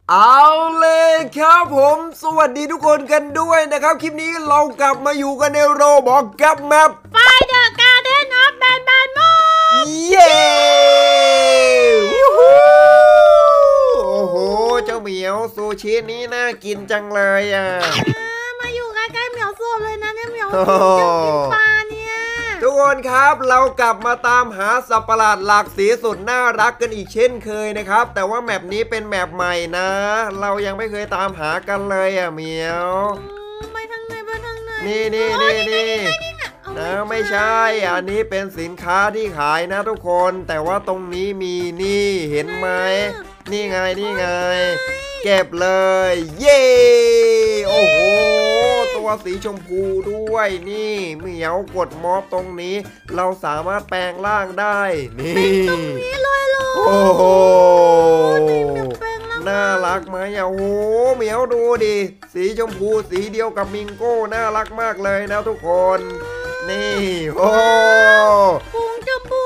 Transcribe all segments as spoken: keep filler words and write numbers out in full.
เอาเลยครับผมสวัสดีทุกคนกันด้วยนะครับคลิปนี้เรากลับมาอยู่กันในโรบอกกับแมปไฟเดอะการ์เด้นออฟแบนแบนมอเย้โอ้โหเจ้าเหมียวซูชินี้น่ากินจังเลยอ่ะมาอยู่ใกล้ๆเหมียวส้วมเลยนะเนี่ยเหมียวจะกินปลาเนี่ยทุกคนครับเรากลับมาตามหาสัตว์ประหลาดหลากสีสุดน่ารักกันอีกเช่นเคยนะครับแต่ว่าแมปนี้เป็นแมปใหม่นะเรายังไม่เคยตามหากันเลยอ่ะเหมียวไปทางไหนไปทางไหนนี่นี่นี่นี่นะไม่ใช่อันนี้เป็นสินค้าที่ขายนะทุกคนแต่ว่าตรงนี้มีนี่เห็นไหมนี่ไงนี่ไงเก็บเลยเย้โอ้โหตัวสีชมพูด้วยนี่เหมียวกดม็อบตรงนี้เราสามารถแปลงร่างได้นี่ตรงนี้เลยเลยโอ้โหน่ารักไหมอ่ะโอ้โหเหมียวดูดิสีชมพูสีเดียวกับมิงโก้น่ารักมากเลยนะทุกคนนี่โอ้ปุงจะปู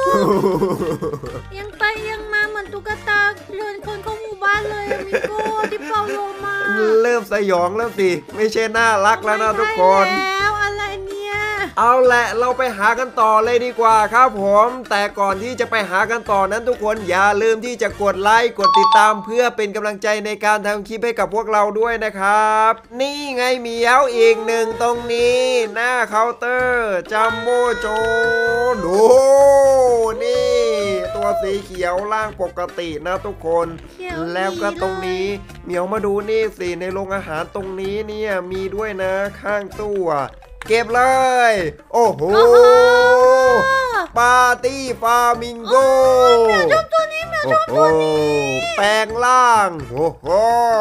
ยังไปยังมาเหมือนตุ๊กตาเดินคนเข้าหมู่บ้านเลยมิงโก้ที่เป่าโลมาเริ่มสยองแล้วสิไม่ใช่น่ารักแล้วนะทุกคนแล้วอะไรเนี่ยเอาแหละเราไปหากันต่อเลยดีกว่าครับผมแต่ก่อนที่จะไปหากันต่อนั้นทุกคนอย่าลืมที่จะกดไลค์กดติดตามเพื่อเป็นกำลังใจในการทำคลิปให้กับพวกเราด้วยนะครับนี่ไงเหมียวอีกหนึ่งตรงนี้หน้าเคาน์เตอร์จัมโบ้โจดูนี่ตัวสีเขียวล่างปกตินะทุกคนแล้วก็ตรงนี้เหมียวมาดูนี่สิในโรงอาหารตรงนี้เนี่ยมีด้วยนะข้างตู้เก็บเลยโอ้โหปาร์ตี้ฟามิงโกชอบตัวนี้แมวชอบตัวนี้แปลงร่างโอ้โห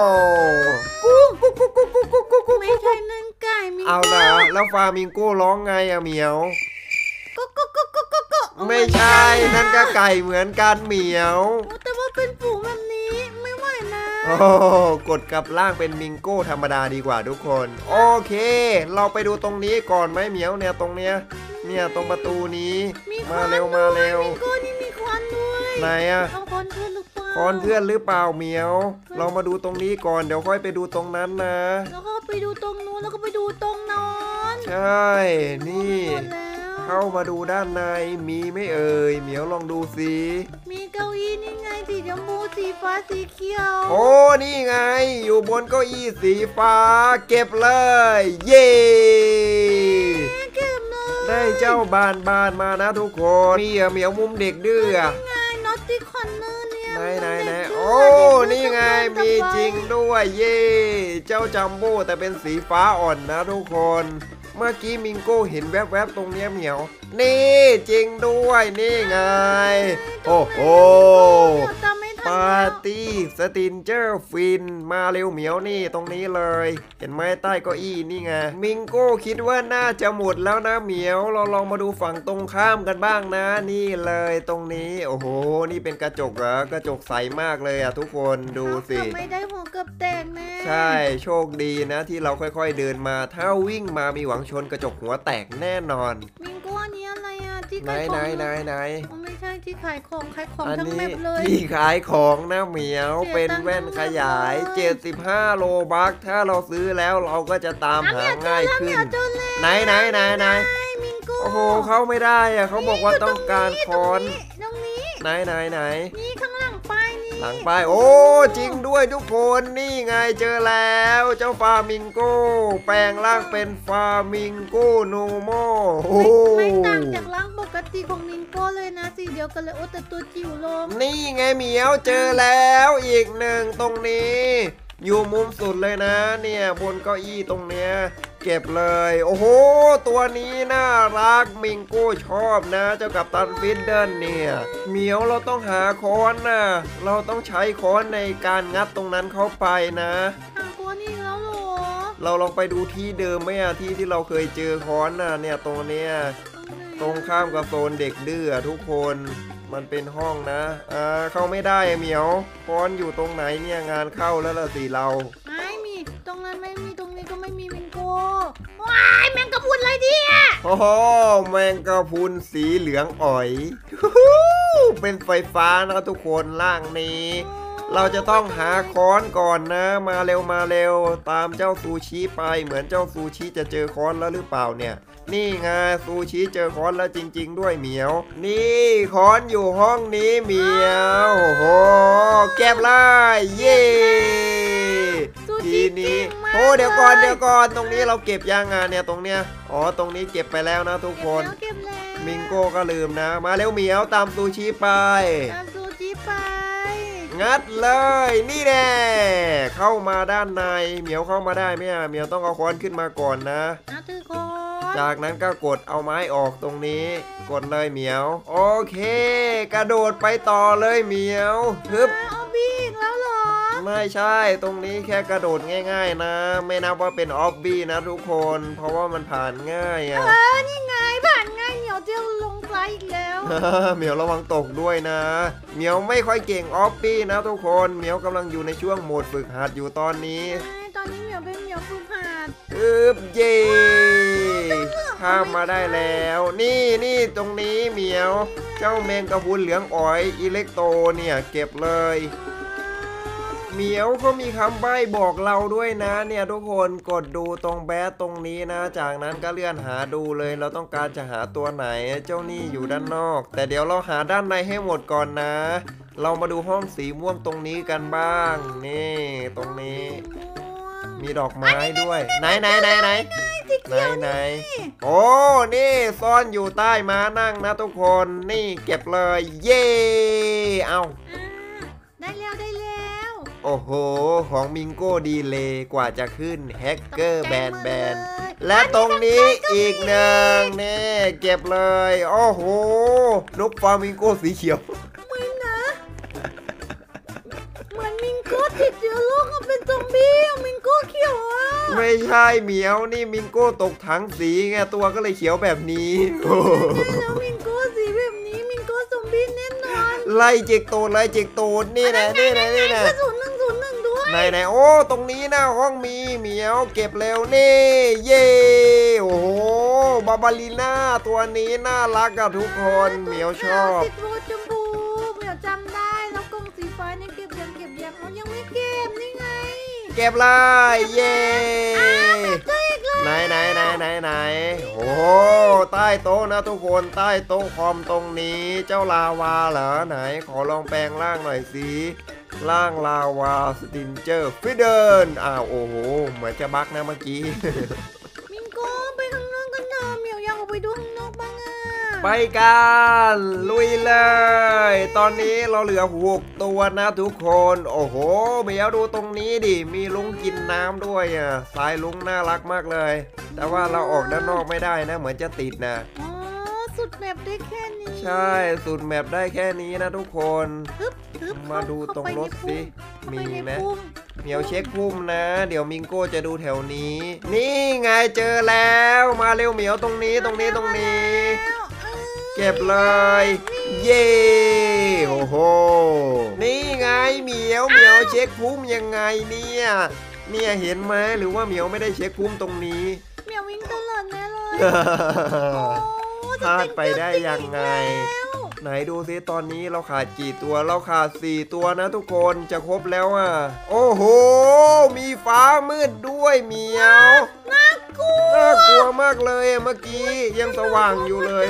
ไม่ใช่นั่นไก่มิงโก้เอาละแล้วฟามิงโก้ร้องไงอะเหมียวไม่ใช่นั่นก็ไก่เหมือนกันเหมียวแต่ว่าเป็นฝูงแบบนี้ไม่ไหวนะโอ้กดกับล่างเป็นมิงโก้ธรรมดาดีกว่าทุกคนโอเคเราไปดูตรงนี้ก่อนไหมเหมียวเนี่ยตรงเนี้ยเนี่ยตรงประตูนี้มาเร็วมาเร็วมิงโก้นี่มีควันด้วยไหนอะคอนเพื่อนหรือเปล่าคอนเพื่อนหรือเปล่าเหมียวเรามาดูตรงนี้ก่อนเดี๋ยวค่อยไปดูตรงนั้นนะแล้วก็ไปดูตรงนู้นแล้วก็ไปดูตรงนั้นใช่นี่เข้ามาดูด้านในมีไม่เอ่ยเหมียวลองดูสิมีเก้าอี้นี่ไงสีชมพูสีฟ้าสีเขียวโอ้นี่ไงอยู่บนเก้าอี้สีฟ้าเก็บเลยเย้เก็บเลยได้เจ้าบานบานมานะทุกคนมีเหมียวมุมเด็กดื้อนี่ไงนอตตี้คอนเนอร์เนี่ยไหนไหนไหนโอ้นี่ไงมีจริงด้วยเย่เจ้าจัมโบ้แต่เป็นสีฟ้าอ่อนนะทุกคนเมื่อกี้มิงโก้เห็นแวบๆตรงเนี้ยเหมียวนี่จริงด้วยนี่ไงโอ้โหปาร์ตี้สตินเจอร์ฟินมาเร็วเหมียวนี่ตรงนี้เลยเห็นไหมใต้เก้าอี้นี่ไงมิงโก้คิดว่าน่าจะหมดแล้วนะเหมียวเราลองมาดูฝั่งตรงข้ามกันบ้างนะนี่เลยตรงนี้โอ้โหนี่เป็นกระจกเหรอกระจกใสมากเลยอะทุกคนดูสิไม่ได้หัวเกือบแตกแน่ใช่โชคดีนะที่เราค่อยๆเดินมาถ้าวิ่งมามีหวังชนกระจกหัวแตกแน่นอนมิงโก้อันนี้อะไรอะที่ขายของไหนไหนไหนไม่ใช่ที่ขายของขายของทั้งแมปเลยที่ขายของนะเหมียวเป็นแว่นขยายเจ็ดสิบห้าโลบัคถ้าเราซื้อแล้วเราก็จะตามหาง่ายขึ้นไหนไหนไหนไหนโอ้โหเข้าไม่ได้อะเขาบอกว่าต้องการคอนไหนไหนไหนนี่ข้างหลังป้ายนี่หลังป้ายโอ้จริงด้วยทุกคนนี่ไงเจอแล้วเจ้าฟามิงโก้แปลงร่างเป็นฟามิงโก้โนโมไม่ต่างจากร่างปกติของมิงโก้เลยนะสีเดียวกันเลยโอ้แต่ตัวจิ๋วลงนี่ไงเหมียวเจอแล้วอีกหนึ่งตรงนี้อยู่มุมสุดเลยนะเนี่ยบนเก้าอี้ตรงเนี้ยเก็บเลยโอ้โหตัวนี้น่ารักมิงโก้ชอบนะเจ้ากัปตันฟินเดิลเนี่ยเหมียวเราต้องหาค้อนนะเราต้องใช้ค้อนในการงัดตรงนั้นเข้าไปนะหาค้อนอีกแล้วเหรอเราลองไปดูที่เดิมไหมอะที่ที่เราเคยเจอค้อนน่ะเนี่ยตรงเนี้ยตรงข้ามกับโซนเด็กดื้อทุกคนมันเป็นห้องนะอ่าเข้าไม่ได้เหมียวค้อนอยู่ตรงไหนเนี่ยงานเข้าแล้วล่ะสิเราไม่มีตรงนั้นไม่มีตรงนี้ก็ไม่มีมิงโก้ว้ายแมงกะพรุนอะไรเนี่ยโอ้โหแมงกะพรุนสีเหลืองอ่อยเป็นไฟฟ้านะทุกคนล่างนี้เราจะต้องหาค้อนก่อนนะมาเร็วมาเร็วตามเจ้าซูชิไปเหมือนเจ้าซูชิจะเจอค้อนแล้วหรือเปล่าเนี่ยนี่ไงซูชิเจอค้อนแล้วจริงๆด้วยเหมียวนี่ค้อนอยู่ห้องนี้เหมียวโอ้โหเก็บเลยเย้ทีนี้โอ้เดี๋ยวก่อนเดี๋ยวก่อนตรงนี้เราเก็บยังไงเนี่ยตรงเนี้ยอ๋อตรงนี้เก็บไปแล้วนะทุกคนมิงโก้ก็ลืมนะมาเร็วเหมียวตามซูชิไปตามซูชิไปงัดเลยนี่แน่เข้ามาด้านในเหมียวเข้ามาได้ไหมอ่ะเหมียวต้องเอาค้อนขึ้นมาก่อนนะถือค้อนจากนั้นก็กดเอาไม้ออกตรงนี้กดเลยเหมียวโอเคกระโดดไปต่อเลยเหมียวฮึบเอาบีอีกแล้วเหรอไม่ใช่ตรงนี้แค่กระโดดง่ายๆนะไม่นับว่าเป็นออบบี้นะทุกคนเพราะว่ามันผ่านง่ายอ่ะเออนี่ไงผ่านง่ายเหมียวเจียวลงไกลอีกแล้วเหมียวระวังตกด้วยนะเหมียวไม่ค่อยเก่งออบบี้นะทุกคนเหมียวกำลังอยู่ในช่วงโหมดฝึกหัดอยู่ตอนนี้ตอนนี้เหมียวเป็นเหมียวฝึกหัดอึบเย่ข้ามมาได้แล้วนี่นี่ตรงนี้เหมียวเจ้าแมงกะพรุนเหลืองอ๋อยอิเล็กโตเนี่ยเก็บเลยเหมียวเขามีคำใบ้บอกเราด้วยนะเนี่ยทุกคนกดดูตรงแบสตรงนี้นะจากนั้นก็เลื่อนหาดูเลยเราต้องการจะหาตัวไหนเจ้านี่อยู่ด้านนอกแต่เดี๋ยวเราหาด้านในให้หมดก่อนนะเรามาดูห้องสีม่วงตรงนี้กันบ้างนี่ตรงนี้มีดอกไม้ด้วยไหนไหนไหนไหนไหนไหนโอ้นี่ซ่อนอยู่ใต้ม้านั่งนะทุกคนนี่เก็บเลยเย่เอาได้แล้วได้แล้วโอ้โหของมิงโก้ดีเลยกว่าจะขึ้นแฮกเกอร์แบนแบนและตรงนี้อีกหนึ่งนี่เก็บเลยโอ้โหนกฟามิงโก้สีเขียวเหมือนนะเหมือนมิงโก้ติดเชื้อโรคเป็นซอมบี้มิงโก้เขียวอ่ะไม่ใช่เหมียวนี่มิงโก้ตกถังสีไงตัวก็เลยเขียวแบบนี้แล้วมิงโก้สีแบบนี้มิงโก้ซอมบี้แน่นอนไล่จิกตูดไล่จิกตูดนี่นะนี่นะนี่นะศูนย์หนึ่งศูนย์หนึ่งด้วยไหนไหนโอ้ตรงนี้หน้าห้องมีเหมียวเก็บเร็วนี่เย่โอ้โหบาบาลีน่าตัวนี้น่ารักอะทุกคนเหมียวชอบติดโบจมูกเหมียวจำได้แล้วกล่องสีฟ้านี่เก็บยังเก็บยังยังไม่เก็บนี่ไงเก็บเลยเย่ไหนไหนไหนไหนไหนโอ้ใต้โต๊ะนะทุกคนใต้โต๊ะคอมตรงนี้เจ้าลาวาเหรอไหนขอลองแปลงร่างหน่อยสิร่างลาวาสตินเจอร์ฟิเดินอ้าวโอ้โหเหมือนจะบักนะเมื่อกี้มิงโก้ไปข้างนอกกันเถอะเหมียวอยากออกไปดูข้างนอกบ้างอ่ะไปกันลุยเลยตอนนี้เราเหลือหกตัวนะทุกคนโอ้โหเหมียวดูตรงนี้ดิมีลุงกินน้ำด้วยอ่ะสายลุงน่ารักมากเลยแต่ว่าเราออกด้านนอกไม่ได้นะเหมือนจะติดนะอ๋อสุดแมปได้แค่นี้ใช่สุดแมปได้แค่นี้นะทุกคนมาดูตรงรถสิมีไหมเหมียวเช็คพุ่มนะเดี๋ยวมิงโก้จะดูแถวนี้นี่ไงเจอแล้วมาเร็วเหมียวตรงนี้ตรงนี้ตรงนี้เก็บเลยเย่โอ้โหนี่ไงเหมียวเหมียวเช็คพุ่มยังไงเนี่ยเนี่ยเห็นไหมหรือว่าเหมียวไม่ได้เช็คพุ่มตรงนี้เหมียววิ่งตลอดแน่เลยพลาดไปได้ยังไงไหนดูซิตอนนี้เราขาดกี่ตัวเราขาดสี่ตัวนะทุกคนจะครบแล้วอ่ะโอ้โหมีฟ้ามืดด้วยเหมียวน่ากลัวน่ากลัวมากเลยเมื่อกี้ยังสว่างอยู่เลย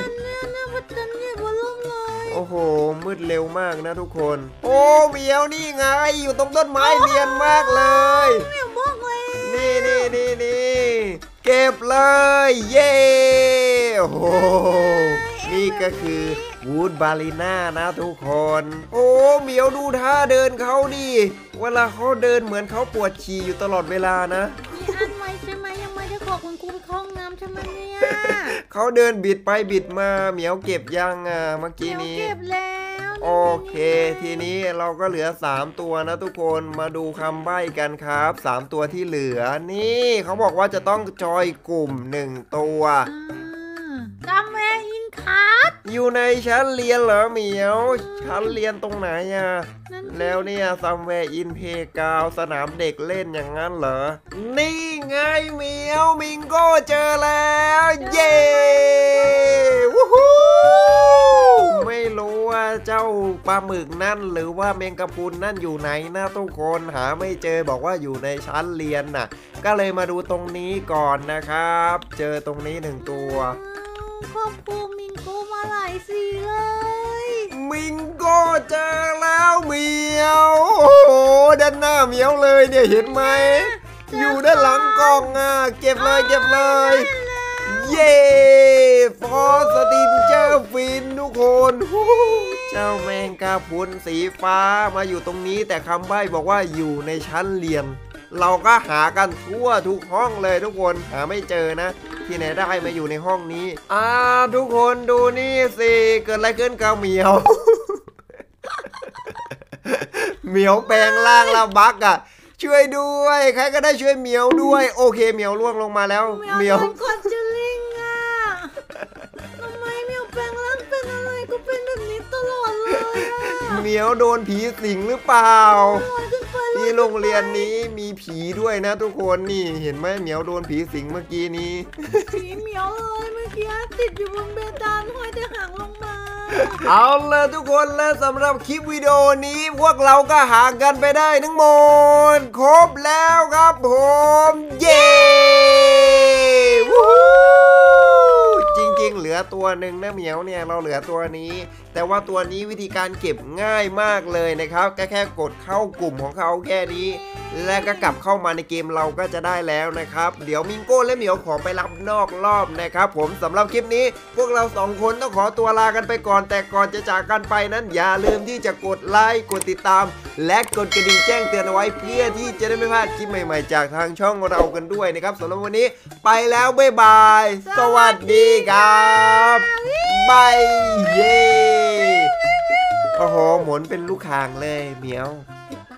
โอ้โหมืดเร็วมากนะทุกคนโอ้เหมียวนี่ไงอยู่ตรงต้นไม้เนียนมากเลยเหมียวบอกเลยนี่นี่นี่นี่เก็บเลยเย้โอ้โหนี่ก็คือวูดบาลีน่านะทุกคนโอ้เหมียวดูท่าเดินเขาดิเวลาเขาเดินเหมือนเขาปวดฉี่อยู่ตลอดเวลานะมีอันไว้ใช่ไหมยังไม่ได้ขอคุณครูไปเข้าห้องน้ำใช่ไหมเนี่ยเขาเดินบิดไปบิดมาเหมียวเก็บยังอ่ะเมื่อกี้นี้เก็บแล้วโอเคทีนี้เราก็เหลือสามตัวนะทุกคนมาดูคำใบ้กันครับสามตัวที่เหลือนี่เขาบอกว่าจะต้องจอยกลุ่มหนึ่งตัวกัมเมอินคัทอยู่ในชั้นเรียนเหรอเหมียวชั้นเรียนตรงไหนอ่ะแล้วเนี่ยซัมแวร์อินเพกาวสนามเด็กเล่นอย่างนั้นเหรอนี่ไงเหมียวมิงโก้เจอแล้วเย้วู้ฮู้ไม่ลรู้ว่าเจ้าปลาหมึกนั่นหรือว่าแมงกะพรุนนั่นอยู่ไหนนะทุกคนหาไม่เจอบอกว่าอยู่ในชั้นเรียนน่ะก็เลยมาดูตรงนี้ก่อนนะครับ เจอตรงนี้หนึ่งตัวครอบครัวมิงโกมาหลายสีเลยมิงโกเจอแล้วเหมียวโอ้โหด้านหน้าเหมียวเลยเนี่ยเห็นไหมอยู่ด้านหลังกล่องอ่ะเก็บเลยเก็บเลยเย้ฟอสตินเจอร์ฟินทุกคนเจ้าแมงกะพรุนสีฟ้ามาอยู่ตรงนี้แต่คำใบ้บอกว่าอยู่ในชั้นเรียนเราก็หากันทั่วทุกห้องเลยทุกคนหาไม่เจอนะที่ไหนได้มาอยู่ในห้องนี้อ่าทุกคนดูนี่สิเกิดอะไรขึ้นกับเหมียว เหมียวแปลงร่างแล้วบักอ่ะช่วยด้วยใครก็ได้ช่วยเหมียวด้วยโอเคเหมียวล่วงลงมาแล้วเหมียวเป็นคนจะลิงอ่ะทำไมเหมียวแปลงร่างเป็นอะไรก็เป็นแบบนี้ตลอดเลยอ่ะเหมียวโดนผีสิงหรือเปล่าที่โรงเรียนนี้มีผีด้วยนะทุกคนนี่เห็นไหมเหมียวโดนผีสิงเมื่อกี้นี้ผีเหมียวเลยเมื่อกี้ติดอยู่บนเบดานห้อยแต่หางลงมาเอาเลยทุกคนและสำหรับคลิปวิดีโอนี้พวกเราก็หากันไปได้ทั้งหมดครบแล้วครับผมเย้วู้จริงๆเหลือตัวหนึ่งนะเหมียวเนี่ยเราเหลือตัวนี้แต่ว่าตัวนี้วิธีการเก็บง่ายมากเลยนะครับแค่แค่กดเข้ากลุ่มของเขาแค่นี้และก็กลับเข้ามาในเกมเราก็จะได้แล้วนะครับเดี๋ยวมิงโก้และเหมียวขอไปรับนอกรอบนะครับผมสำหรับคลิปนี้พวกเราสองคนต้องขอตัวลากันไปก่อนแต่ก่อนจะจากกันไปนั้นอย่าลืมที่จะกดไลค์กดติดตามและกดกระดิ่งแจ้งเตือนเอาไว้เพื่อที่จะได้ไม่พลาดคลิปใหม่ๆจากทางช่องเรากันด้วยนะครับสำหรับวันนี้ไปแล้วบ๊ายบายสวัสดีครับบายเย่โอ้โหหมุนเป็นลูกคางเลยเหมียว